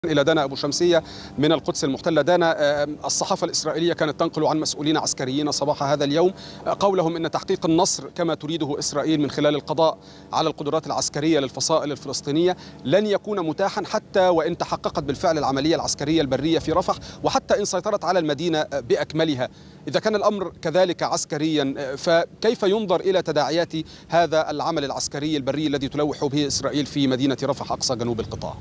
إلى دانا أبو شمسية من القدس المحتلة. دانا، الصحافة الإسرائيلية كانت تنقل عن مسؤولين عسكريين صباح هذا اليوم قولهم إن تحقيق النصر كما تريده إسرائيل من خلال القضاء على القدرات العسكرية للفصائل الفلسطينية لن يكون متاحا حتى وإن تحققت بالفعل العملية العسكرية البرية في رفح، وحتى إن سيطرت على المدينة بأكملها. إذا كان الأمر كذلك عسكريا، فكيف ينظر إلى تداعيات هذا العمل العسكري البري الذي تلوح به إسرائيل في مدينة رفح أقصى جنوب القطاع؟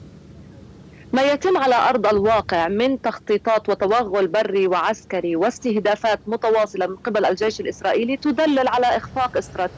ما يتم على أرض الواقع من تخطيطات وتوغل بري وعسكري واستهدافات متواصلة من قبل الجيش الإسرائيلي تدلل على إخفاق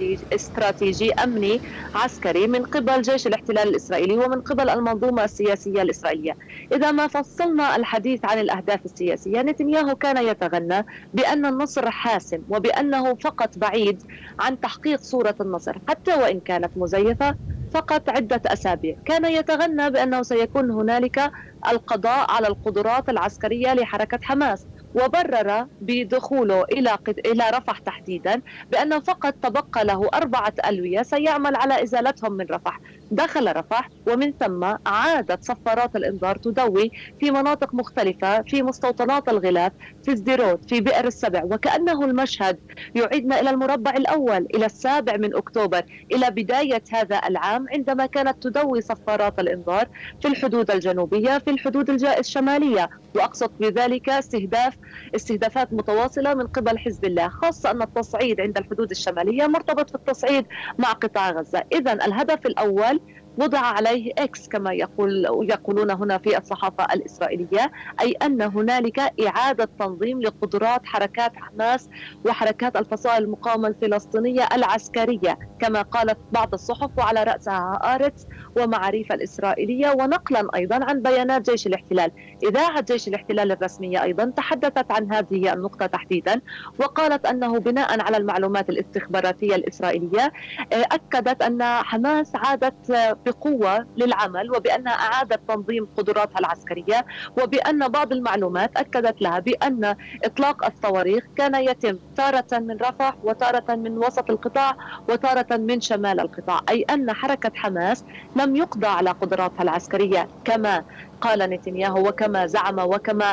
استراتيجي أمني عسكري من قبل جيش الاحتلال الإسرائيلي ومن قبل المنظومة السياسية الإسرائيلية. إذا ما فصلنا الحديث عن الأهداف السياسية، نتنياهو كان يتغنى بأن النصر حاسم وبأنه فقط بعيد عن تحقيق صورة النصر حتى وإن كانت مزيفة فقط عدة أسابيع. كان يتغنى بأنه سيكون هنالك القضاء على القدرات العسكرية لحركة حماس، وبرر بدخوله إلى رفح تحديدا بأنه فقط تبقى له 4 ألوية سيعمل على إزالتهم من رفح. دخل رفح ومن ثم عادت صفارات الإنذار تدوي في مناطق مختلفة، في مستوطنات الغلاف، في سديروت، في بئر السبع، وكأنه المشهد يعيدنا إلى المربع الأول، إلى 7 من أكتوبر، إلى بداية هذا العام عندما كانت تدوي صفارات الإنذار في الحدود الجنوبية، في الحدود الشمالية، وأقصد بذلك استهدافات متواصلة من قبل حزب الله، خاصة أن التصعيد عند الحدود الشمالية مرتبط في التصعيد مع قطاع غزة. إذن الهدف الأول وضع عليه إكس كما يقولون هنا في الصحافة الإسرائيلية، أي أن هنالك إعادة تنظيم لقدرات حركات حماس وحركات الفصائل المقاومة الفلسطينية العسكرية كما قالت بعض الصحف وعلى رأسها هآرتس ومعاريف الإسرائيلية، ونقلا أيضا عن بيانات جيش الاحتلال. إذاعة جيش الاحتلال الرسمية أيضا تحدثت عن هذه النقطة تحديدا، وقالت أنه بناء على المعلومات الاستخباراتية الإسرائيلية أكدت أن حماس عادت بقوة للعمل، وبأنها أعادت تنظيم قدراتها العسكرية، وبأن بعض المعلومات أكدت لها بأن إطلاق الصواريخ كان يتم تارة من رفح وتارة من وسط القطاع وتارة من شمال القطاع، أي أن حركة حماس لم يقضى على قدراتها العسكرية كما قال نتنياهو وكما زعم وكما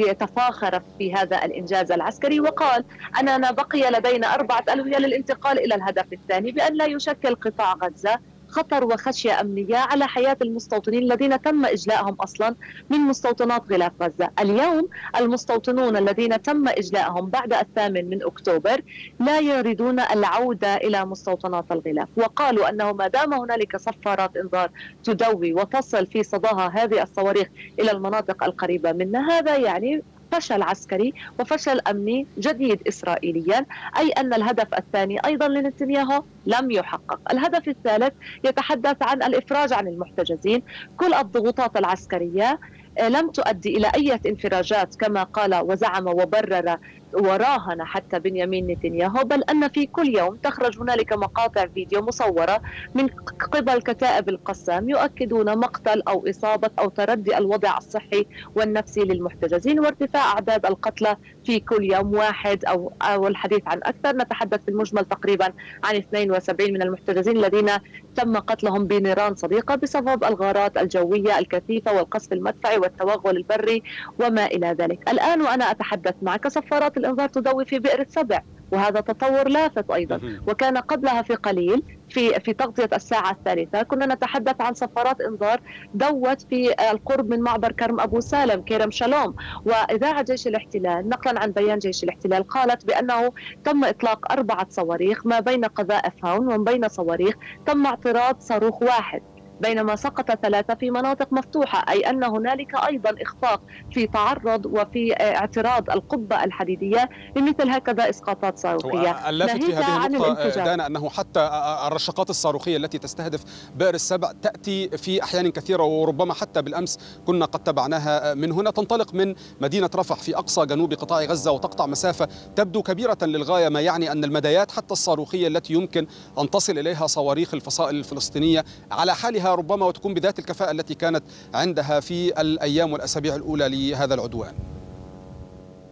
يتفاخر في هذا الإنجاز العسكري. وقال أننا بقي لدينا 4 ألوية للانتقال إلى الهدف الثاني، بأن لا يشكل قطاع غزة خطر وخشية أمنية على حياة المستوطنين الذين تم إجلائهم أصلا من مستوطنات غلاف غزة. اليوم المستوطنون الذين تم إجلائهم بعد 8 من أكتوبر لا يريدون العودة إلى مستوطنات الغلاف، وقالوا أنه ما دام هنالك صفارات إنذار تدوي وتصل في صداها هذه الصواريخ إلى المناطق القريبة منا، هذا يعني فشل عسكري وفشل أمني جديد إسرائيليا، أي أن الهدف الثاني أيضا لنتنياهو لم يحقق. الهدف الثالث يتحدث عن الإفراج عن المحتجزين. كل الضغوطات العسكرية لم تؤدي إلى أي انفراجات كما قال وزعم وبرر وراهن حتى بنيامين نتنياهو، بل أن في كل يوم تخرج هنالك مقاطع فيديو مصورة من قبل كتائب القسام يؤكدون مقتل أو إصابة أو تردي الوضع الصحي والنفسي للمحتجزين وارتفاع أعداد القتلى في كل يوم 1 أو الحديث عن أكثر. نتحدث في المجمل تقريبا عن 72 من المحتجزين الذين تم قتلهم بنيران صديقة بسبب الغارات الجوية الكثيفة والقصف المدفعي والتوغل البري وما إلى ذلك. الآن وأنا أتحدث معك صفارات الإنذار تدوي في بئر السبع، وهذا تطور لافت أيضا. وكان قبلها في قليل في تغطية الساعة 3 كنا نتحدث عن صفارات إنذار دوت في القرب من معبر كرم أبو سالم كرم شلوم، وإذاعة جيش الاحتلال نقلا عن بيان جيش الاحتلال قالت بأنه تم إطلاق 4 صواريخ ما بين قذائف هاون وما بين صواريخ، تم اعتراض صاروخ 1 بينما سقط 3 في مناطق مفتوحة، أي أن هنالك أيضا إخفاق في تعرض وفي اعتراض القبة الحديدية لمثل هكذا إسقاطات صاروخية. اللافت في هذه النقطة دانا أنه حتى الرشقات الصاروخية التي تستهدف بئر السبع تأتي في أحيان كثيرة، وربما حتى بالأمس كنا قد تبعناها من هنا، تنطلق من مدينة رفح في أقصى جنوب قطاع غزة وتقطع مسافة تبدو كبيرة للغاية، ما يعني أن المدايات حتى الصاروخية التي يمكن أن تصل إليها صواريخ الفصائل الفلسطينية على حالها ربما وتكون بذات الكفاءة التي كانت عندها في الأيام والأسابيع الأولى لهذا العدوان.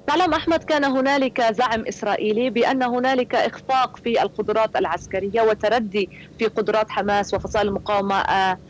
تعلم أحمد، كان هنالك زعم إسرائيلي بأن هنالك إخفاق في القدرات العسكرية وتردي في قدرات حماس وفصائل المقاومة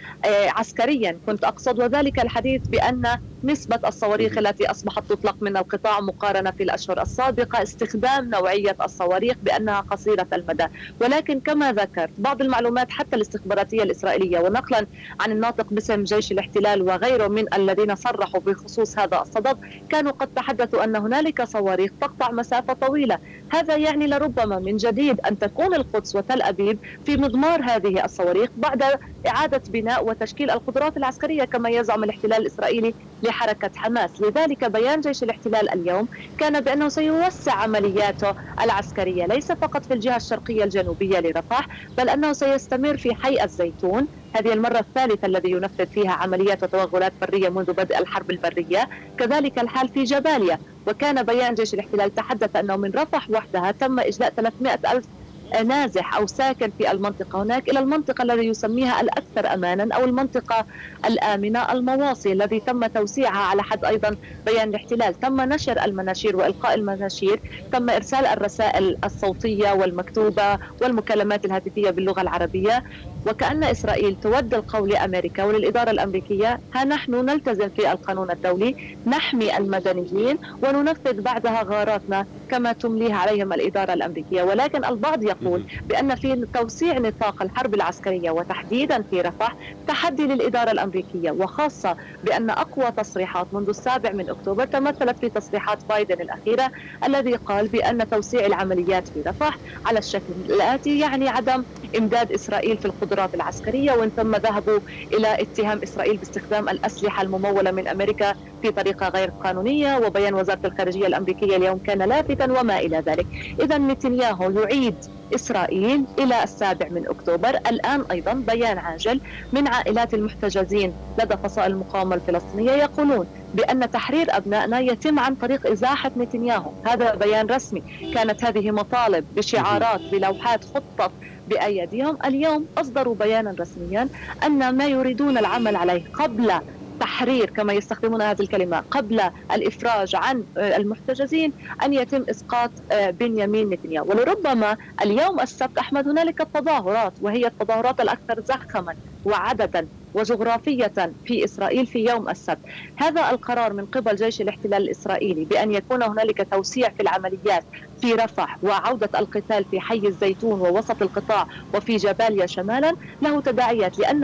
عسكريا كنت أقصد، وذلك الحديث بأن نسبة الصواريخ التي أصبحت تطلق من القطاع مقارنة في الأشهر السابقة، استخدام نوعية الصواريخ بأنها قصيرة المدى. ولكن كما ذكرت بعض المعلومات حتى الاستخباراتية الإسرائيلية، ونقلا عن الناطق باسم جيش الاحتلال وغيره من الذين صرحوا بخصوص هذا الصدد، كانوا قد تحدثوا أن هنالك صواريخ تقطع مسافة طويلة. هذا يعني لربما من جديد أن تكون القدس وتل أبيب في مضمار هذه الصواريخ بعد إعادة بناء وتشكيل القدرات العسكرية كما يزعم الاحتلال الإسرائيلي لحركة حماس. لذلك بيان جيش الاحتلال اليوم كان بأنه سيوسع عملياته العسكرية ليس فقط في الجهة الشرقية الجنوبية لرفح، بل أنه سيستمر في حي الزيتون، هذه المرة الثالثة الذي ينفذ فيها عمليات وتوغلات برية منذ بدء الحرب البرية. كذلك الحال في جباليا، وكان بيان جيش الاحتلال تحدث أنه من رفح وحدها تم إجلاء 300 ألف نازح أو ساكن في المنطقة هناك إلى المنطقة التي يسميها الأكثر أمانا أو المنطقة الآمنة، المواصي، الذي تم توسيعها على حد أيضا بيان الاحتلال. تم نشر المناشير وإلقاء المناشير، تم إرسال الرسائل الصوتية والمكتوبة والمكالمات الهاتفية باللغة العربية، وكأن إسرائيل تود القول لأمريكا وللإدارة الأمريكية: ها نحن نلتزم في القانون الدولي، نحمي المدنيين وننفذ بعدها غاراتنا كما تمليها عليهم الإدارة الأمريكية. ولكن البعض يقول بأن في توسيع نطاق الحرب العسكرية وتحديدا في رفح تحدي للإدارة الأمريكية، وخاصة بأن أقوى تصريحات منذ 7 أكتوبر تمثلت في تصريحات بايدن الأخيرة الذي قال بأن توسيع العمليات في رفح على الشكل الآتي يعني عدم إمداد إسرائيل في القدرات العسكرية، وإن ثم ذهبوا إلى اتهام إسرائيل باستخدام الأسلحة الممولة من أمريكا في طريقة غير قانونية، وبيان وزارة الخارجية الأمريكية اليوم كان لافتا وما إلى ذلك. إذا نتنياهو يعيد إسرائيل إلى 7 أكتوبر. الآن أيضا بيان عاجل من عائلات المحتجزين لدى فصائل المقاومة الفلسطينية يقولون بأن تحرير أبنائنا يتم عن طريق إزاحة نتنياهو. هذا بيان رسمي، كانت هذه مطالب بشعارات بلوحات خطة بأيديهم. اليوم أصدروا بيانا رسميا أن ما يريدون العمل عليه قبل تحرير، كما يستخدمون هذه الكلمة، قبل الإفراج عن المحتجزين، أن يتم إسقاط بنيامين نتنياهو. ولربما اليوم السبت أحمد هنالك تظاهرات، وهي التظاهرات الأكثر زخما وعددا وجغرافية في إسرائيل في يوم السبت. هذا القرار من قبل جيش الاحتلال الإسرائيلي بأن يكون هنالك توسيع في العمليات في رفح وعودة القتال في حي الزيتون ووسط القطاع وفي جباليا شمالا له تداعيات، لأن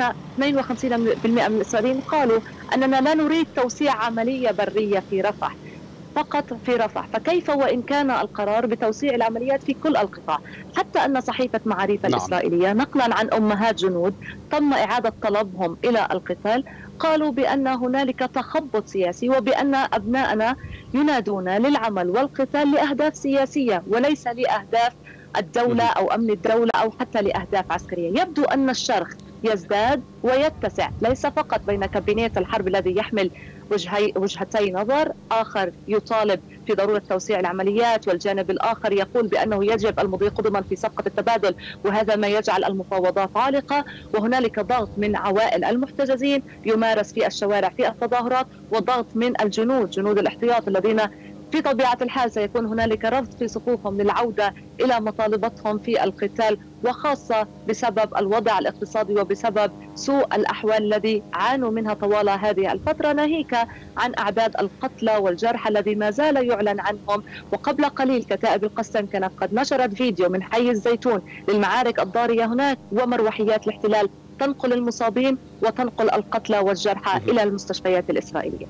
52% من الإسرائيليين قالوا أننا لا نريد توسيع عملية برية في رفح، فقط في رفح. فكيف وإن كان القرار بتوسيع العمليات في كل القطاع؟ حتى أن صحيفة معاريف الإسرائيلية نقلا عن أمهات جنود تم إعادة طلبهم إلى القتال، قالوا بأن هنالك تخبط سياسي وبأن أبنائنا ينادون للعمل والقتال لأهداف سياسية وليس لأهداف الدولة أو أمن الدولة أو حتى لأهداف عسكرية. يبدو أن الشرخ يزداد ويتسع، ليس فقط بين كابينيت الحرب الذي يحمل وجهتي نظر، آخر يطالب في ضرورة توسيع العمليات، والجانب الآخر يقول بأنه يجب المضي قدما في صفقة التبادل، وهذا ما يجعل المفاوضات عالقة. وهنالك ضغط من عوائل المحتجزين يمارس في الشوارع في التظاهرات، وضغط من الجنود، جنود الاحتياط، الذين في طبيعة الحال سيكون هنالك رفض في صفوفهم للعودة إلى مطالبتهم في القتال، وخاصة بسبب الوضع الاقتصادي وبسبب سوء الأحوال الذي عانوا منها طوال هذه الفترة، ناهيك عن أعداد القتلى والجرحى الذي ما زال يعلن عنهم. وقبل قليل كتائب القسم كانت قد نشرت فيديو من حي الزيتون للمعارك الضارية هناك، ومروحيات الاحتلال تنقل المصابين وتنقل القتلى والجرحى إلى المستشفيات الإسرائيلية.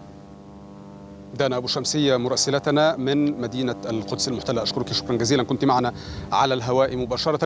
دانا أبو شمسية مراسلتنا من مدينة القدس المحتلة، أشكرك شكرا جزيلا، كنت معنا على الهواء مباشرة.